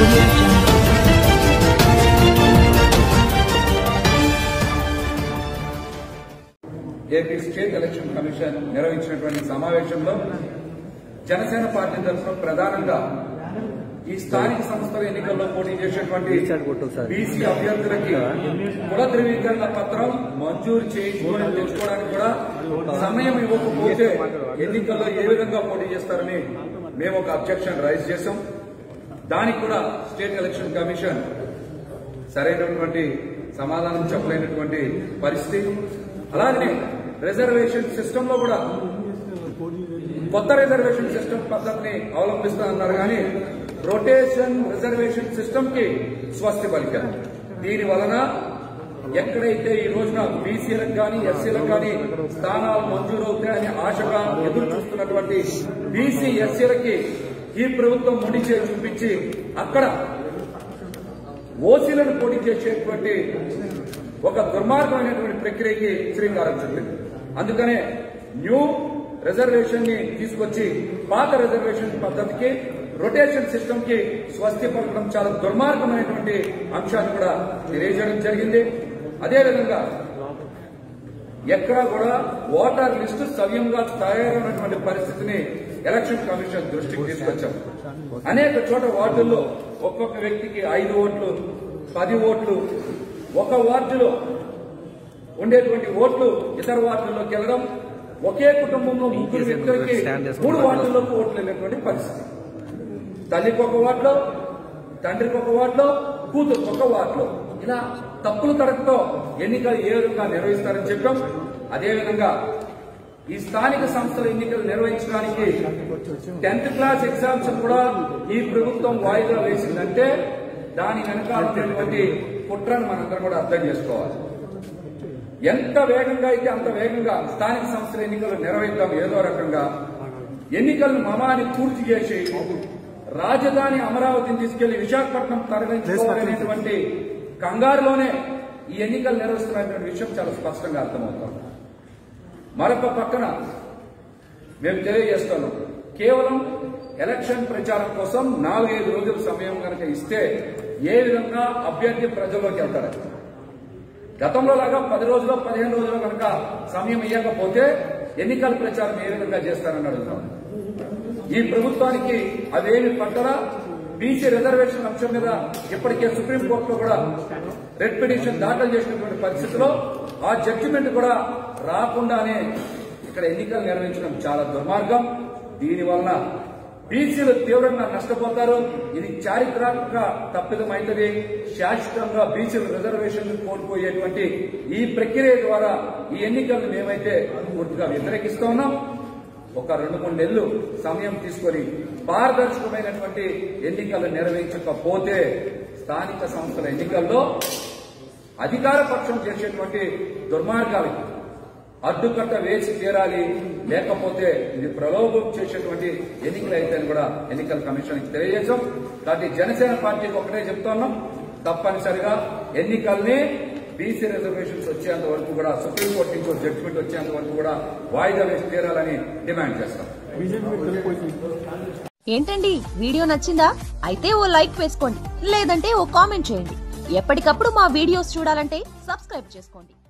AP state election commission నిర్వహించినటువంటి సమావేశంలో Janasena party తరఫున ప్రధానంగా ఈ స్థానిక సంస్థల ఎన్నికల్లో పోటీ చేసేటువంటి బీసీ అభ్యర్థులకి కుల ధృవీకరణ పత్రం మంజూరు తెచ్చుకోవడానికి కూడా సమయం ఇవ్వకపోతే ఎన్నికల్లో ఏ విధంగా పోటీ చేస్తారని మేము ఒక అబ్జెక్షన్ రైజ్ చేశాం. దానికి కూడా స్టేట్ ఎలక్షన్ కమిషన్ సరైనటువంటి సమాధానం చెప్పలేనటువంటి పరిస్థితి. అలాగే రిజర్వేషన్ సిస్టమ్ లో కూడా కొత్త రిజర్వేషన్ సిస్టమ్ పద్ధతిని అవలంబిస్తానన్నారు కానీ రొటేషన్ రిజర్వేషన్ సిస్టమ్ కి స్వస్తి పలికారు. దీని వలన ఎక్కడైతే ఈ రోజున బీసీలకు కానీ ఎస్సీలకు కానీ స్థానాలు మంజూరవుతాయని ఆశగా ఎదురు చూస్తున్నటువంటి బీసీ ఎస్సీలకి ఈ ప్రభుత్వం ముడి చేసి చూపించి అక్కడ ఓసీలను పోటీ చేసేటువంటి ఒక దుర్మార్గమైనటువంటి ప్రక్రియకి శ్రీకారం చుట్టింది. అందుకనే న్యూ రిజర్వేషన్ ని తీసుకొచ్చి పాత రిజర్వేషన్ పద్ధతికి రొటేషన్ సిస్టమ్ కి స్వస్తి పలకడం చాలా దుర్మార్గమైనటువంటి అంశాన్ని కూడా తెలియజేయడం జరిగింది. అదేవిధంగా ఎక్కడా కూడా ఓటర్ లిస్టు సవ్యంగా తయారైనటువంటి పరిస్థితిని ఎలక్షన్ కమిషన్ దృష్టికి తీసుకొచ్చాం. అనేక చోట వార్డుల్లో ఒక్కొక్క వ్యక్తికి 5 ఓట్లు 10 ఓట్లు ఒక వార్డులో ఉండేటువంటి ఓట్లు ఇతర వార్డుల్లోకి వెళ్లడం, ఒకే కుటుంబంలో 3 వ్యక్తులకి 3 వార్డుల్లోకి ఓట్లు వెళ్ళేటువంటి పరిస్థితి. తల్లికి ఒక వార్డులో, తండ్రికి ఒక వార్డులో, కూతురికి ఒక వార్డులో ఇలా తప్పుల తరగతో ఎన్నికలు ఏ విధంగా నిర్వహిస్తారని చెప్పాం. అదేవిధంగా ఈ స్థానిక సంస్థల ఎన్నికలు నిర్వహించడానికి 10th క్లాస్ ఎగ్జామ్స్ కూడా ఈ ప్రభుత్వం వాయిదా వేసిందంటే దాని వెనకాలటువంటి కుట్రను మనందరం కూడా అర్థం చేసుకోవాలి. ఎంత వేగంగా అయితే అంత వేగంగా స్థానిక సంస్థల ఎన్నికలు నిర్వహిద్దాం. ఏదో రకంగా ఎన్నికలను మమాని పూర్తి చేసి రాజధాని అమరావతిని తీసుకెళ్లి విశాఖపట్నం తరలించుకోవాలనేటువంటి కంగారులోనే ఈ ఎన్నికలు నిర్వహిస్తున్నటువంటి విషయం చాలా స్పష్టంగా అర్థమవుతోంది. మరొక పక్కన మేము తెలియజేస్తున్నాం, కేవలం ఎలక్షన్ ప్రచారం కోసం 4-5 రోజుల సమయం కనుక ఇస్తే ఏ విధంగా అభ్యర్థి ప్రజల్లోకి వెళ్తారు. గతంలో లాగా 10 రోజులు 15 రోజులు కనుక సమయం ఇవ్వకపోతే ఎన్నికల ప్రచారం ఏ విధంగా చేస్తారని అడుగుతాం. ఈ ప్రభుత్వానికి అవేమి పట్టరా? బీసీ రిజర్వేషన్ అంశం మీద ఇప్పటికే సుప్రీంకోర్టులో కూడా రెడ్ పిటిషన్ దాఖలు చేసినటువంటి పరిస్థితిలో ఆ జడ్జిమెంట్ కూడా రాకుండానే ఇక్కడ ఎన్నికలు నిర్వహించడం చాలా దుర్మార్గం. దీనివల్ల బీసీలు తీవ్రంగా నష్టపోతారు. ఇది చారిత్రాత్మక తప్పిదం అవుతుంది. శాశ్వతంగా బీసీలు రిజర్వేషన్ కోల్పోయేటువంటి ఈ ప్రక్రియ ద్వారా ఈ ఎన్నికలను మేమైతే పూర్తిగా వ్యతిరేకిస్తూ ఉన్నాం. ఒక 2-3 నెలలు సమయం తీసుకొని పారదర్శకమైనటువంటి ఎన్నికలు నిర్వహించకపోతే స్థానిక సంస్థల ఎన్నికల్లో అధికార పక్షం చేసేటువంటి దుర్మార్గాలకి అడ్డుకట్ట వేసి తీరాలి. లేకపోతే ఇది ప్రలోభం చేసేటువంటి ఎన్నికలు అయితే కూడా ఎన్నికల కమిషన్ తెలియజేశాం. కాబట్టి జనసేన పార్టీకి ఒకటే చెప్తున్నాం, తప్పనిసరిగా ఎన్నికల్ని బీసీ రిజర్వేషన్స్ వచ్చేంత వరకు కూడా సుప్రీంకోర్టు నుంచి జడ్జిమెంట్ వచ్చేంత వరకు కూడా వాయిదా వేసి తీరాలని డిమాండ్ చేస్తాం. ఏంటండి, వీడియో నచ్చిందా? అయితే ఓ లైక్ వేసుకోండి, లేదంటే ఓ కామెంట్ చేయండి. ఎప్పటికప్పుడు మా వీడియోస్ చూడాలంటే సబ్స్క్రైబ్ చేసుకోండి.